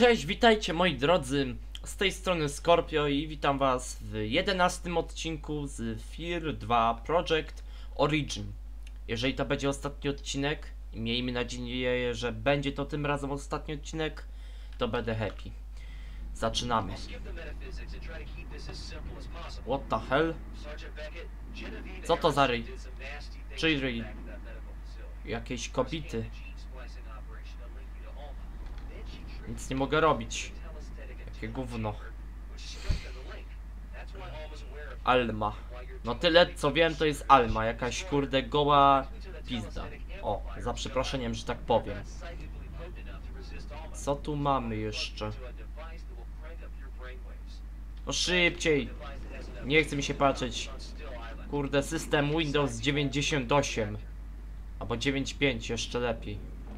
Cześć, witajcie moi drodzy, z tej strony Scorpio i witam was w 11 odcinku z Fear 2 Project Origin. Jeżeli to będzie ostatni odcinek, i miejmy nadzieję, że będzie to tym razem ostatni odcinek, to będę happy. Zaczynamy. What the hell? Co to za ryj? Czyli jakieś kopity. Nic nie mogę robić. Jakie gówno. Alma. No tyle co wiem, to jest Alma. Jakaś kurde goła pizda. O, za przeproszeniem, że tak powiem. Co tu mamy jeszcze? No szybciej. Nie chce mi się patrzeć. Kurde, system Windows 98 albo 9.5, jeszcze lepiej.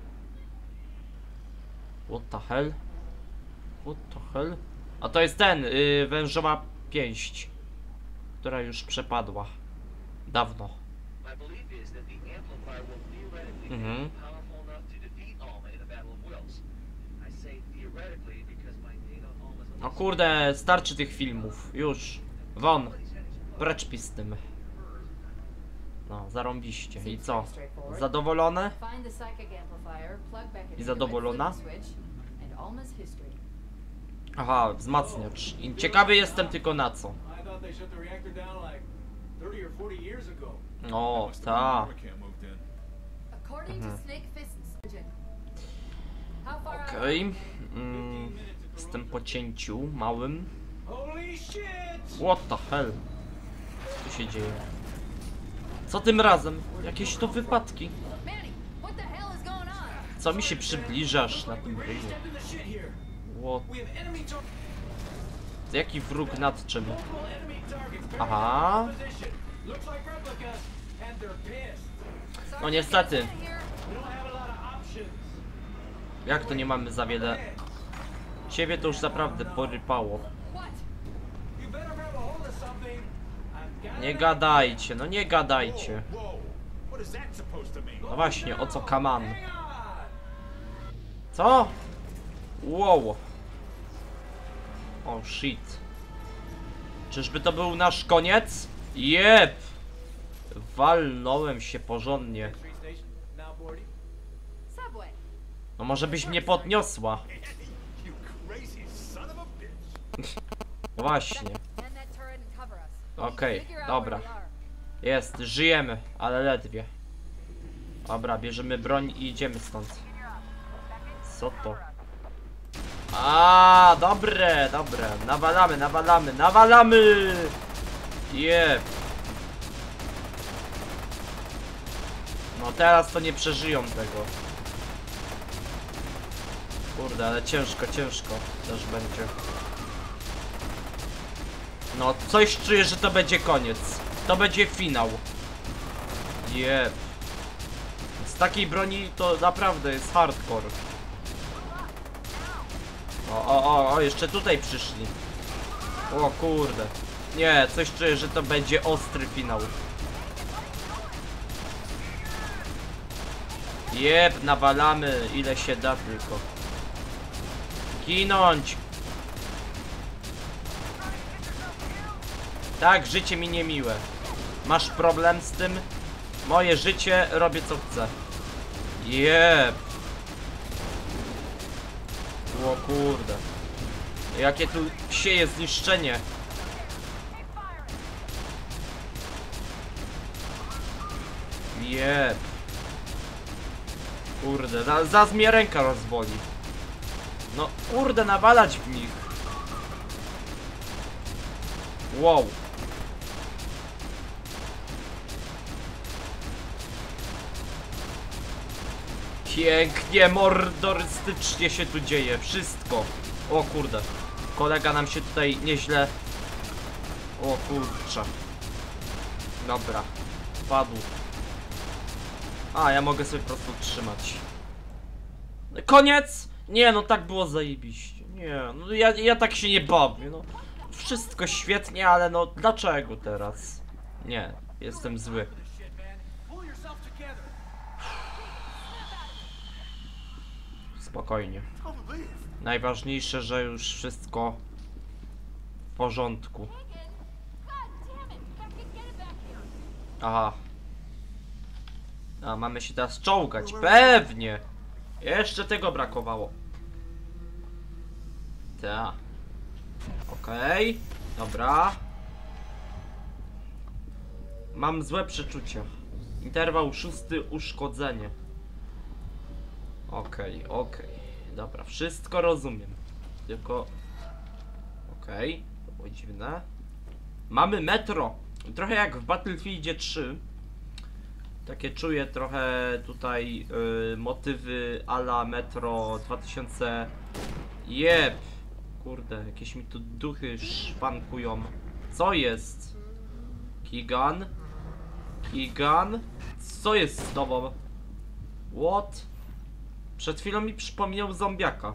What the hell? What the hell? A to jest ten, wężowa pięść, która już przepadła. Dawno. Mhm. No kurde, starczy tych filmów. Już. Won. Precz pi z tym. No, zarąbiście. I co? Zadowolone? I zadowolona? Aha, wzmacniacz. I ciekawy jestem tylko na co. O, ta. Okej. Jestem po cięciu małym. What the hell? Co tu się dzieje? Co tym razem? Jakieś to wypadki. Co mi się przybliżasz na tym ryju? What? Jaki wróg nad czym? Aha. No niestety. Jak to nie mamy za wiele? Ciebie to już naprawdę porypało. Nie gadajcie, no nie gadajcie. No właśnie, o co kaman? Co? Wow. Oh shit. Czyżby to był nasz koniec? Jep. Walnąłem się porządnie. No może byś mnie podniosła. Właśnie. Okej, dobra. Jest, żyjemy, ale ledwie. Dobra, bierzemy broń i idziemy stąd. Co to? A, dobre, dobre. Nawalamy, nawalamy, nawalamy! Jep. No teraz to nie przeżyją tego. Kurde, ale ciężko, ciężko też będzie. No, coś czuję, że to będzie koniec. To będzie finał. Jep. Z takiej broni to naprawdę jest hardcore. O, jeszcze tutaj przyszli. O kurde. Nie, coś czuję, że to będzie ostry finał. Jep, nawalamy ile się da tylko. Ginąć. Tak, życie mi niemiłe. Masz problem z tym? Moje życie, robię co chcę. Jep. O kurde. Jakie tu sieje zniszczenie. Jep. Kurde, zaraz mnie ręka rozwoli. No kurde, nawalać w nich. Wow. Pięknie, mordorystycznie się tu dzieje. Wszystko. O kurde. Kolega nam się tutaj nieźle... O kurczę. Dobra. Padł. A, ja mogę sobie po prostu trzymać. Koniec! Nie, no tak było zajebiście. Nie, no ja tak się nie bawię, no. Wszystko świetnie, ale no dlaczego teraz? Nie, jestem zły. Spokojnie. Najważniejsze, że już wszystko w porządku. Aha. A mamy się teraz czołgać. Pewnie. Jeszcze tego brakowało. Ta. Okej. Dobra. Mam złe przeczucia. Interwał 6, uszkodzenie. Okej. Dobra, wszystko rozumiem. Tylko... Okej, to było dziwne. Mamy metro. Trochę jak w Battlefieldzie 3. Takie czuję trochę tutaj motywy a la Metro 2000. Jeb. Kurde, jakieś mi tu duchy szwankują. Co jest? Kigan? Co jest z tobą? What? Przed chwilą mi przypominał zombiaka.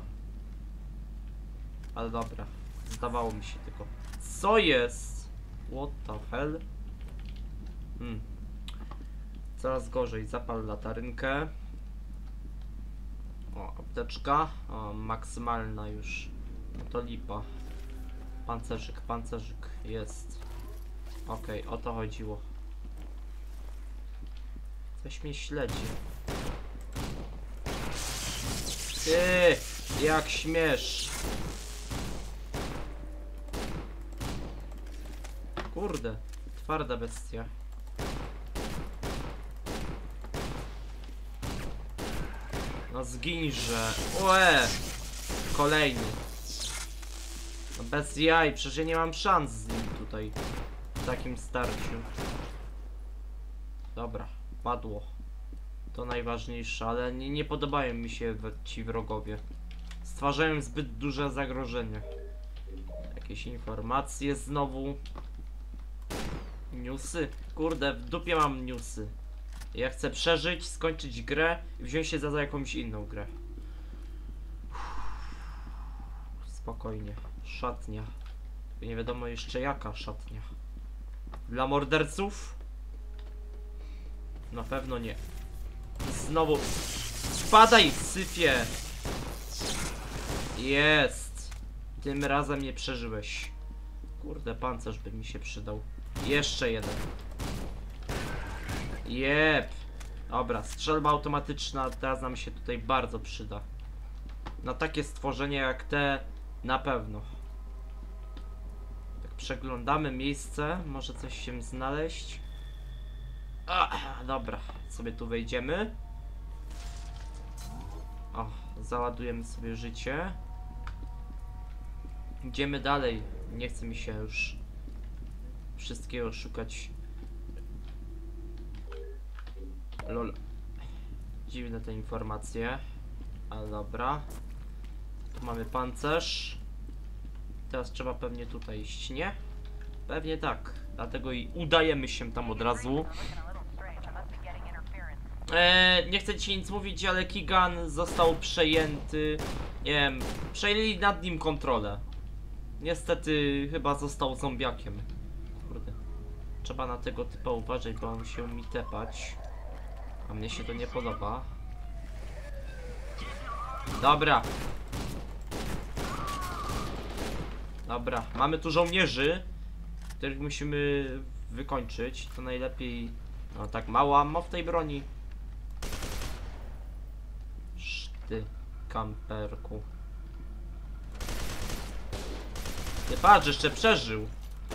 Ale dobra, zdawało mi się tylko. Co jest? What the hell? Coraz gorzej, zapal latarynkę. O, apteczka. O, maksymalna już. No to lipa. Pancerzyk jest. Okej, o to chodziło. Coś mnie śledzi. Ty, jak śmiesz. Kurde, twarda bestia. No zginże. Łe! Kolejny. No bez jaj, przecież ja nie mam szans z nim tutaj. W takim starciu. Dobra, padło. To najważniejsze, ale nie podobają mi się ci wrogowie. Stwarzają zbyt duże zagrożenie. Jakieś informacje znowu. Newsy. Kurde, w dupie mam newsy. Ja chcę przeżyć, skończyć grę i wziąć się za jakąś inną grę. Spokojnie. Szatnia. Nie wiadomo jeszcze jaka szatnia. Dla morderców? Na pewno nie. Znowu. Spadaj, syfie! Jest! Tym razem nie przeżyłeś. Kurde, pancerz by mi się przydał. Jeszcze jeden. Jep. Dobra, strzelba automatyczna teraz nam się tutaj bardzo przyda. Na takie stworzenie jak te na pewno. Tak przeglądamy miejsce, może coś się znaleźć. Dobra, sobie tu wejdziemy. O, załadujemy sobie życie. Idziemy dalej. Nie chce mi się już wszystkiego szukać. Lol. Dziwne te informacje. Ale dobra. Tu mamy pancerz. Teraz trzeba pewnie tutaj iść, nie? Pewnie tak. Dlatego i udajemy się tam od razu. Nie chcę ci nic mówić, ale Kigan został przejęty. Nie wiem, przejęli nad nim kontrolę. Niestety chyba został zombiakiem. Kurde. Trzeba na tego typa uważać, bo on się mi tepać. A mnie się to nie podoba. Dobra. Dobra, mamy tu żołnierzy, których musimy wykończyć. To najlepiej... No tak mało ammo w tej broni. Ty, kamperku. Ty patrz, jeszcze przeżył.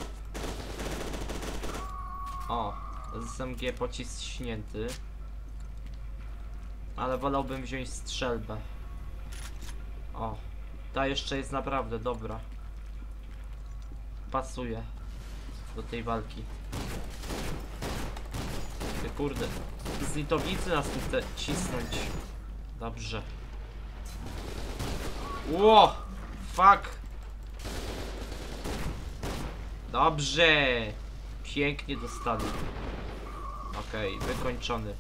O, z SMG pocisk śnięty. Ale wolałbym wziąć strzelbę. O, ta jeszcze jest naprawdę dobra. Pasuje do tej walki. Ty kurde, znitownicy nas tu chce cisnąć. Dobrze. Ło! Fuck! Dobrze! Pięknie dostali. Okej, wykończony.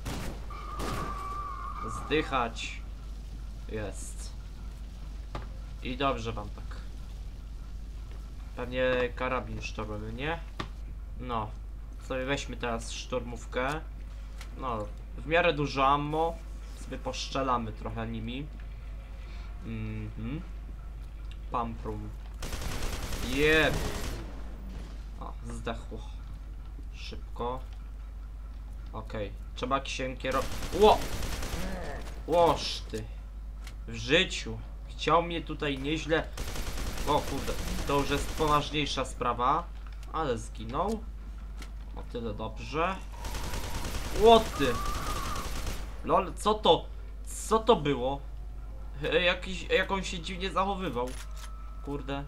Zdychać. Jest. I dobrze wam tak. Pewnie karabin sztormowy, nie? No. Sobie weźmy teraz szturmówkę. No, w miarę dużo ammo. Sobie poszczelamy trochę nimi. Pamprum. Jeb. O, zdechło. Szybko. Okej. Trzeba księgiero... Ło! Łoż ty. W życiu. Chciał mnie tutaj nieźle... O kurde. To już jest poważniejsza sprawa. Ale zginął. O tyle dobrze. Łoty. Lol, co to? Co to było? Jak on się dziwnie zachowywał. Kurde.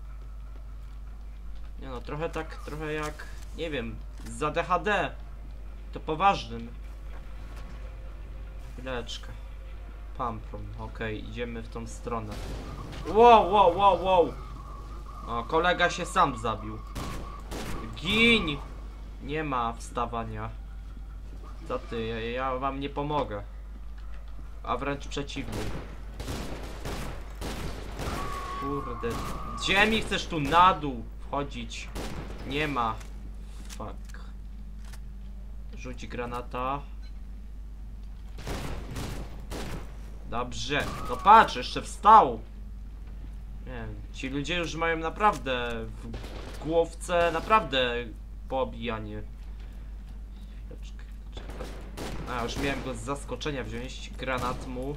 Nie no, trochę jak, nie wiem, za DHD. To poważnym. Chwileczkę. Pamprum, okej, idziemy w tą stronę. Wow, wow, wow, wow. O, kolega się sam zabił. Gin! Nie ma wstawania. Co ty, ja wam nie pomogę. A wręcz przeciwnie. Kurde. Gdzie mi chcesz tu na dół wchodzić? Nie ma. Fuck. Rzuć granata. Dobrze. No patrz, jeszcze wstał. Nie wiem, ci ludzie już mają naprawdę w głowce naprawdę poobijanie. A, już miałem go z zaskoczenia wziąć. Granat mu.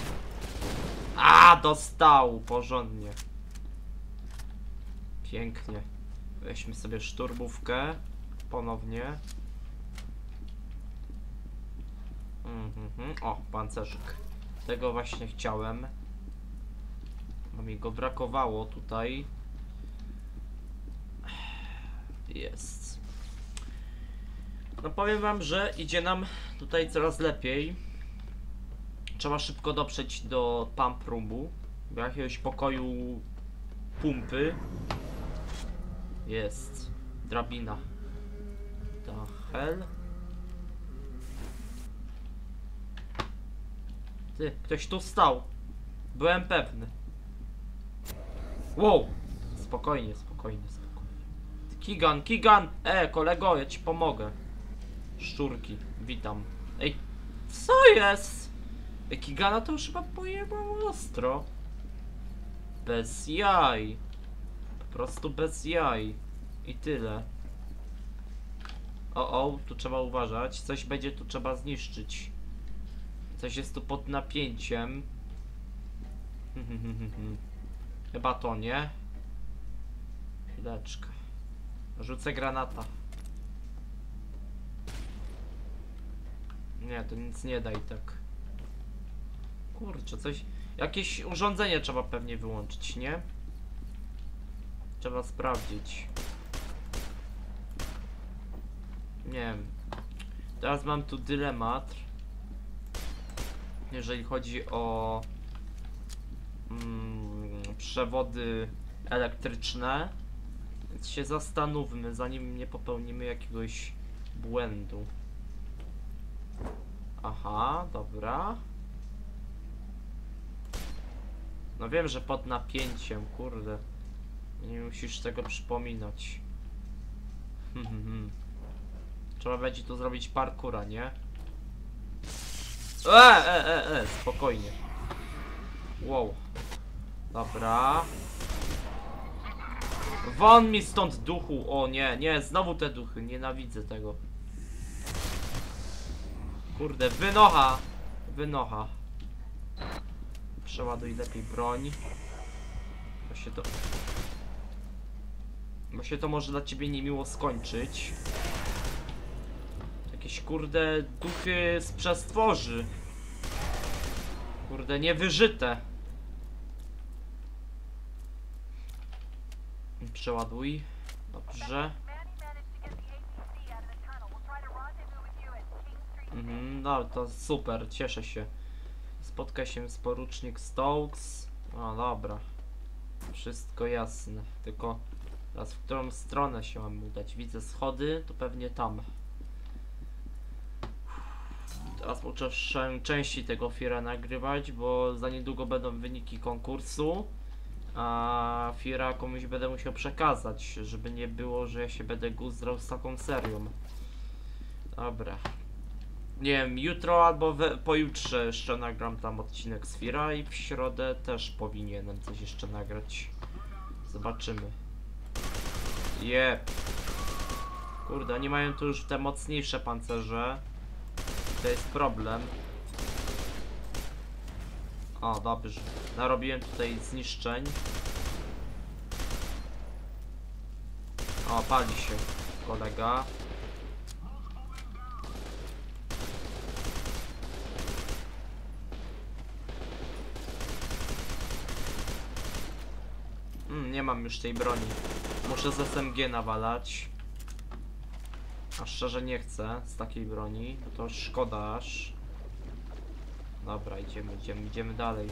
A, dostał porządnie. Pięknie. Weźmy sobie szturbówkę. Ponownie. O, pancerzyk. Tego właśnie chciałem. Bo mi go brakowało tutaj. Jest. No powiem wam, że idzie nam tutaj coraz lepiej. Trzeba szybko dotrzeć do pump roomu. Do jakiegoś pokoju pumpy. Jest. Drabina. The hell? Ty, ktoś tu stał. Byłem pewny. Wow! Spokojnie, spokojnie, spokojnie. Kigan, Kigan! Kolego, ja ci pomogę. Szczurki, witam. Ej, co jest? Kigana to już chyba pojebał ostro. Bez jaj. Po prostu bez jaj. I tyle. O, tu trzeba uważać. Coś będzie tu trzeba zniszczyć. Coś jest tu pod napięciem. Chyba to nie. Chwileczkę. Rzucę granata. Nie, to nic nie da i tak. Kurczę, coś... Jakieś urządzenie trzeba pewnie wyłączyć, nie? Trzeba sprawdzić. Nie wiem. Teraz mam tu dylemat. Jeżeli chodzi o... przewody elektryczne. Więc się zastanówmy, zanim nie popełnimy jakiegoś błędu. Aha, dobra. No wiem, że pod napięciem, kurde. Nie musisz tego przypominać. Trzeba będzie tu zrobić parkura, nie? Spokojnie. Wow. Dobra. Won mi stąd, duchu. O nie, nie, znowu te duchy. Nienawidzę tego. Kurde, wynocha. Wynocha. Przeładuj lepiej broń. Bo się to może dla ciebie niemiło skończyć. Jakieś kurde duchy z przestworzy. Kurde, niewyżyte. Przeładuj. Dobrze. No to super, cieszę się. Spotka się z porucznik Stokes. O, dobra. Wszystko jasne. Tylko teraz w którą stronę się mam udać? Widzę schody, to pewnie tam. Teraz muszę części tego Fira nagrywać, bo za niedługo będą wyniki konkursu. A Fira komuś będę musiał przekazać, żeby nie było, że ja się będę guzdrał z taką serią. Dobra. Nie wiem, jutro albo pojutrze jeszcze nagram tam odcinek z Fira i w środę też powinienem coś jeszcze nagrać. Zobaczymy. Jep. Kurde, oni mają tu już te mocniejsze pancerze. To jest problem. O, dobrze. Narobiłem tutaj zniszczeń. O, pali się kolega. Nie mam już tej broni. Muszę z SMG nawalać. A szczerze nie chcę z takiej broni, bo to szkoda aż. Dobra, idziemy dalej.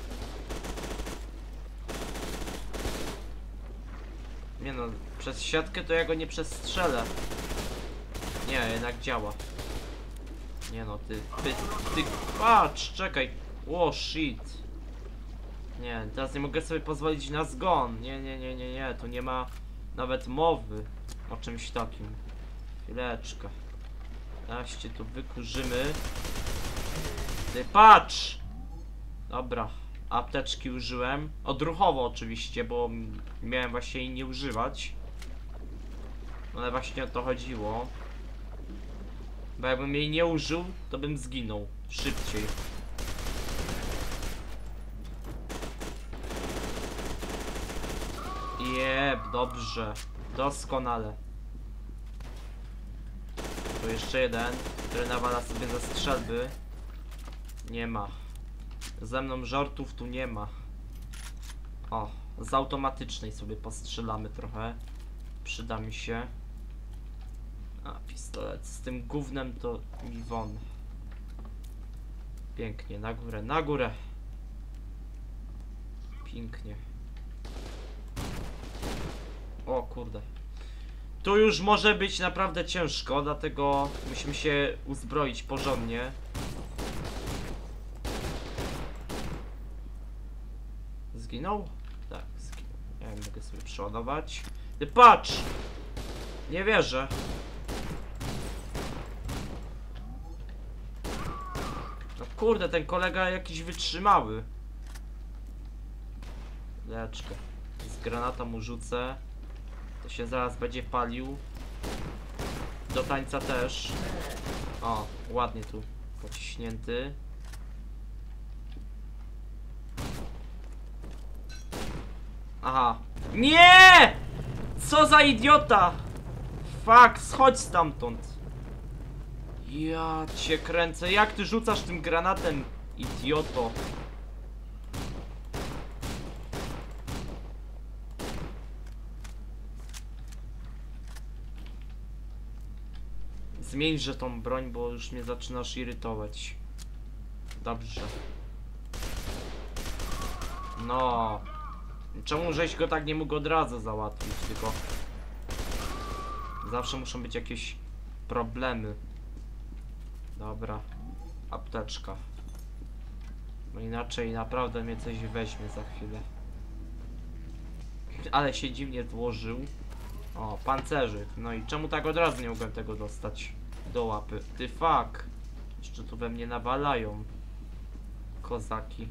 Nie no, przez siatkę to ja go nie przestrzelę. Nie, jednak działa. Nie no, ty, patrz, czekaj. O, shit. Nie, teraz nie mogę sobie pozwolić na zgon. Nie, tu nie ma nawet mowy o czymś takim. Chwileczkę. Teraz cię tu wykurzymy. Ty, patrz! Dobra, apteczki użyłem. Odruchowo oczywiście, bo miałem właśnie jej nie używać. Ale właśnie o to chodziło. Bo jakbym jej nie użył, to bym zginął szybciej. Jeb, dobrze. Doskonale. Tu jeszcze jeden, który nawala sobie ze strzelby. Nie ma. Ze mną żartów tu nie ma. O, z automatycznej sobie postrzelamy trochę. Przyda mi się. A, pistolet z tym gównem to mi won. Pięknie, na górę, na górę. Pięknie. O kurde. Tu już może być naprawdę ciężko, dlatego musimy się uzbroić porządnie. Zginął? Tak, zginął. Ja mogę sobie przeładować. Ty patrz! Nie wierzę. No kurde, ten kolega jakiś wytrzymały. Leczkę. Z granata mu rzucę. To się zaraz będzie palił. Do tańca też. O, ładnie tu pociśnięty. Aha. Nie! Co za idiota! Fuck, schodź stamtąd. Ja cię kręcę. Jak ty rzucasz tym granatem, idioto? Zmieńże tą broń, bo już mnie zaczynasz irytować. Dobrze. No. Czemu żeś go tak nie mógł od razu załatwić, tylko... Zawsze muszą być jakieś problemy. Dobra. Apteczka. Bo inaczej naprawdę mnie coś weźmie za chwilę. Ale się dziwnie włożył. O, pancerzyk. No i czemu tak od razu nie mogłem tego dostać do łapy? Ty fuck. Jeszcze tu we mnie nawalają. Kozaki.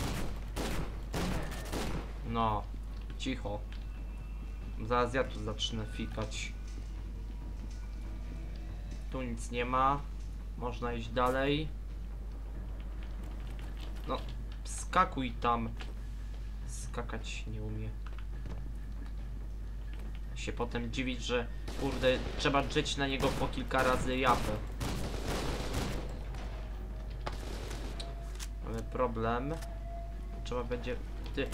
No. Cicho. Zaraz ja tu zacznę fikać. Tu nic nie ma. Można iść dalej. No. Skakuj tam. Skakać nie umie. Się potem dziwić, że kurde trzeba drzeć na niego po kilka razy japę. Mamy problem. Trzeba będzie... Ty...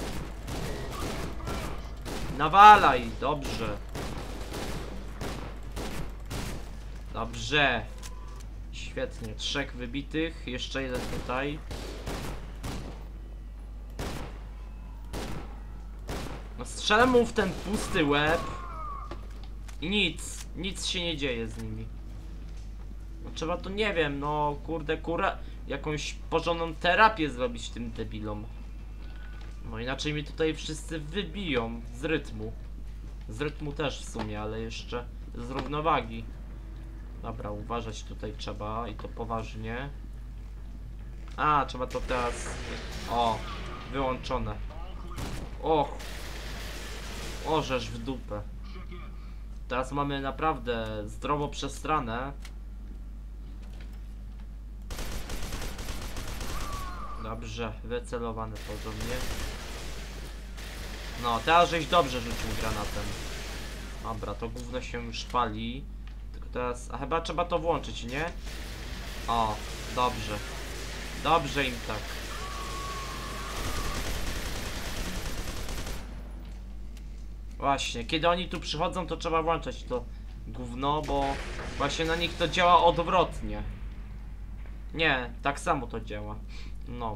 Nawalaj! Dobrze. Dobrze. Świetnie. 3 wybitych. Jeszcze jeden tutaj. No strzelam mu w ten pusty łeb. I nic się nie dzieje z nimi. No trzeba to, nie wiem, no kurde, jakąś porządną terapię zrobić tym debilom. No inaczej mi tutaj wszyscy wybiją z rytmu. Z rytmu też w sumie, ale jeszcze z równowagi. Dobra, uważać tutaj trzeba i to poważnie. A, trzeba to teraz... O, wyłączone. Och. Orzesz w dupę. Teraz mamy naprawdę zdrowo przestranę. Dobrze, wycelowane porządnie. No, teraz żeś dobrze rzucił granatem. Dobra, to gówno się już pali. Tylko teraz... A chyba trzeba to włączyć, nie? O, dobrze. Dobrze im tak. Właśnie, kiedy oni tu przychodzą, to trzeba włączać to gówno, bo właśnie na nich to działa odwrotnie. Nie, tak samo to działa. No.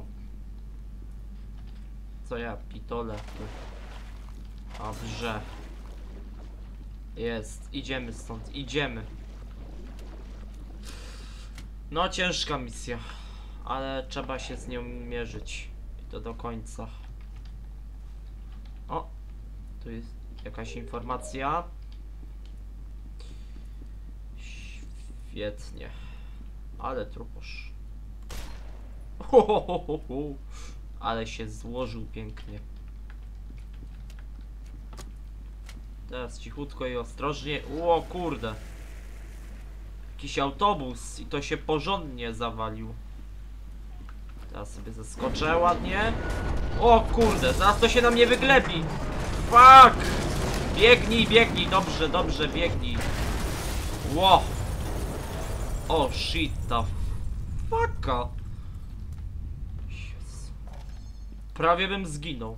Co ja pitole. Dobrze. Jest, idziemy stąd, idziemy. No ciężka misja, ale trzeba się z nią mierzyć. I to do końca. O, tu jest jakaś informacja. Świetnie. Ale truposz. Ale się złożył pięknie. Teraz cichutko i ostrożnie. O kurde. Jakiś autobus i to się porządnie zawalił. Teraz sobie zeskoczę ładnie. O kurde, zaraz to się na mnie wyglebi. Fuck! Biegnij, biegnij, dobrze, dobrze, biegnij. Ło! O shit the fucka. Jezu. Prawie bym zginął.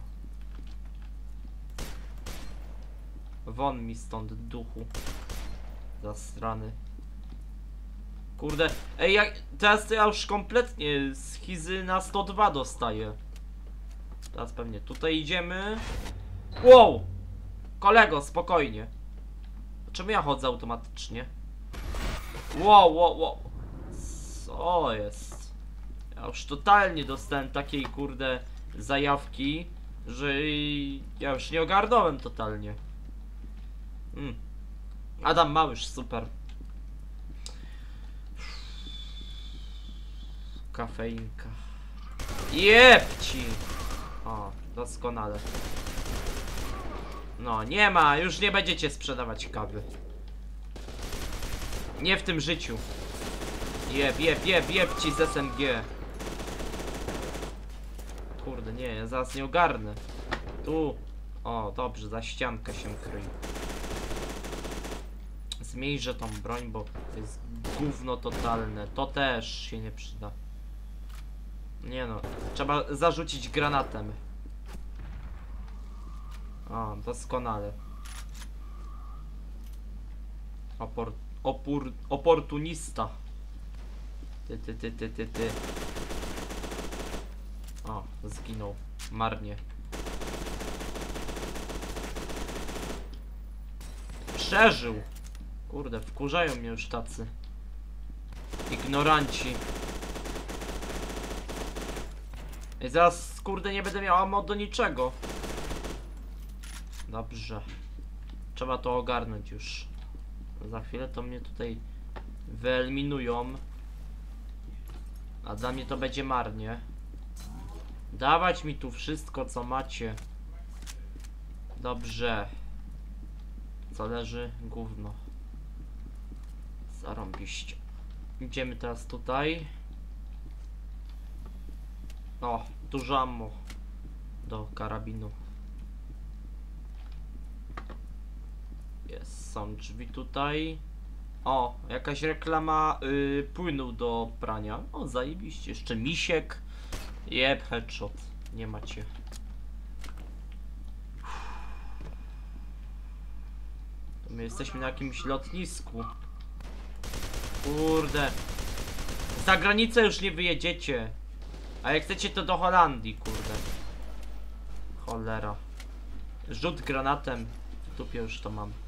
Won mi stąd, duchu. Zastrany. Kurde, ej, teraz to ja już kompletnie schizy na 102 dostaję. Teraz pewnie tutaj idziemy. Wow! Kolego, spokojnie. Czemu ja chodzę automatycznie? Wow, wow, wow. Co jest? Ja już totalnie dostałem takiej kurde zajawki, że ja już nie ogarnąłem totalnie. Adam Małysz, super. Kafeinka. Jebci! O, doskonale. No, nie ma, już nie będziecie sprzedawać kawy. Nie w tym życiu. Jebci z SMG. Kurde, nie, ja zaraz nie ogarnę. Tu. O, dobrze, za ściankę się kryj. Zmniejszę tą broń, bo to jest gówno totalne. To też się nie przyda. Nie no, trzeba zarzucić granatem. O, doskonale. Oportunista. Ty. O, zginął. Marnie. Przeżył. Kurde, wkurzają mnie już tacy ignoranci. I zaraz, kurde, nie będę miał ammo do niczego. Dobrze. Trzeba to ogarnąć już. Za chwilę to mnie tutaj wyeliminują. A dla mnie to będzie marnie. Dawać mi tu wszystko, co macie. Dobrze. Co leży? Gówno. Zarąbiście. Idziemy teraz tutaj. O, dużo ammo do karabinu. Jest, są drzwi tutaj. O, jakaś reklama płynu do prania. O, zajebiście. Jeszcze misiek. Jeb, headshot. Nie macie. To my jesteśmy na jakimś lotnisku. Kurde. Za granicę już nie wyjedziecie. A jak chcecie to do Holandii, kurde. Cholera. Rzut granatem. W dupie już to mam.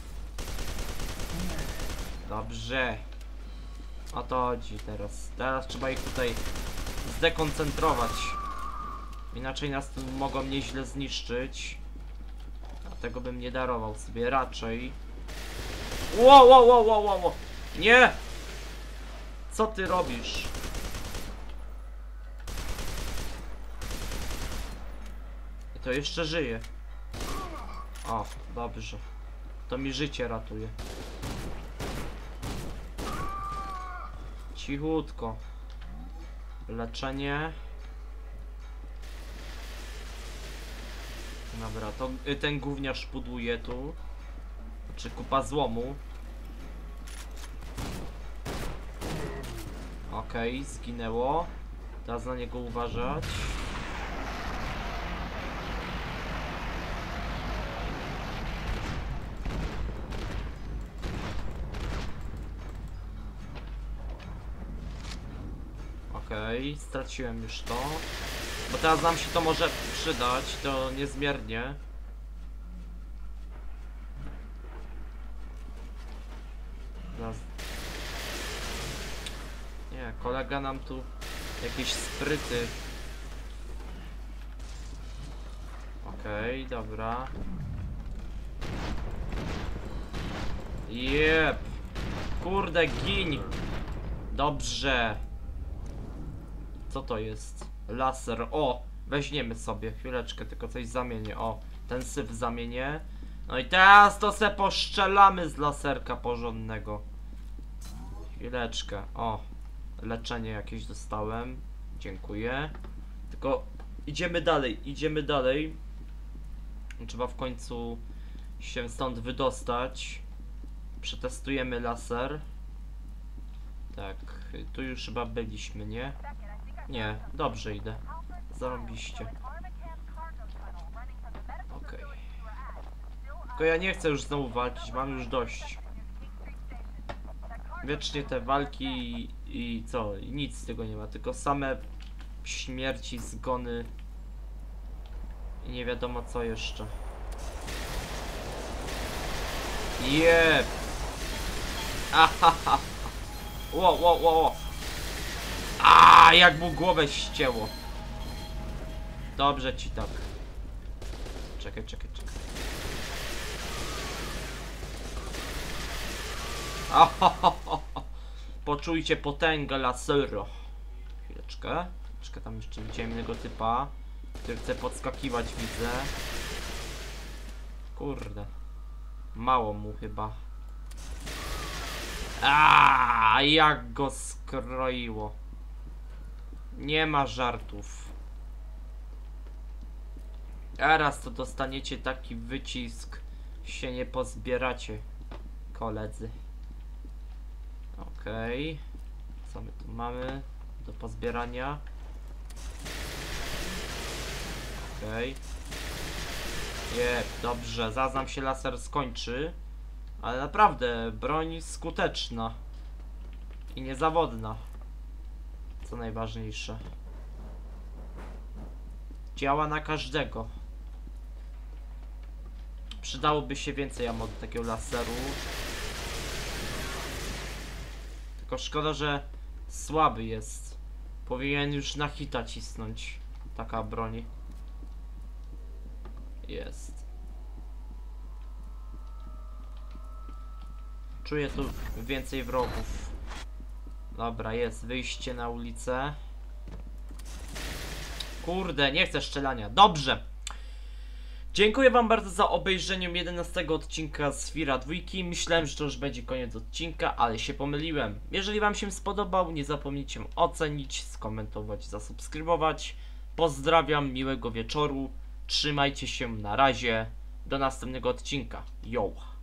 Dobrze. O to chodzi teraz. Teraz trzeba ich tutaj zdekoncentrować. Inaczej nas tu mogą nieźle zniszczyć. A tego bym nie darował sobie raczej. Wow. Nie! Co ty robisz? I to jeszcze żyje. O, dobrze. To mi życie ratuje. Cichutko. Leczenie. Dobra, to ten gówniarz pudłuje tu. Znaczy kupa złomu. Okej, zginęło. Teraz na niego uważać. Okej, straciłem już to. Bo teraz nam się to może przydać, to niezmiernie. Teraz... Nie, kolega nam tu jakieś spryty. Okej, dobra. Jep. Kurde, gin. Dobrze. Co to jest? Laser. O, weźmiemy sobie. Chwileczkę, tylko coś zamienię. O, ten syf zamienię. No i teraz to se poszczelamy z laserka porządnego. Chwileczkę. O, leczenie jakieś dostałem. Dziękuję. Tylko idziemy dalej, idziemy dalej. Trzeba w końcu się stąd wydostać. Przetestujemy laser. Tak, tu już chyba byliśmy, nie? Nie, dobrze idę. Zarobiście. Okej. Tylko ja nie chcę już znowu walczyć, mam już dość. Wiecznie te walki i co? I nic z tego nie ma, tylko same śmierci, zgony. I nie wiadomo co jeszcze. Jep! Ahaha! Ło. A, jak mu głowę ścięło. Dobrze ci tak. Czekaj. Poczujcie potęgę laseru. Chwileczkę, tam jeszcze widziałem innego typa, który chce podskakiwać, widzę. Kurde. Mało mu chyba. A, jak go skroiło. Nie ma żartów. Teraz to dostaniecie taki wycisk, się nie pozbieracie, koledzy. Okej. Co my tu mamy do pozbierania? Okej. Jep, dobrze, zaraz nam się laser skończy. Ale naprawdę, broń skuteczna. I niezawodna. Co najważniejsze. Działa na każdego. Przydałoby się więcej ammo do takiego laseru. Tylko szkoda, że słaby jest. Powinien już na hita cisnąć taka broń. Jest. Czuję tu więcej wrogów. Dobra, jest wyjście na ulicę. Kurde, nie chcę strzelania. Dobrze. Dziękuję wam bardzo za obejrzenie 11 odcinka z Fira 2. Myślałem, że to już będzie koniec odcinka, ale się pomyliłem. Jeżeli wam się spodobał, nie zapomnijcie ocenić, skomentować, zasubskrybować. Pozdrawiam, miłego wieczoru. Trzymajcie się, na razie. Do następnego odcinka. Yo!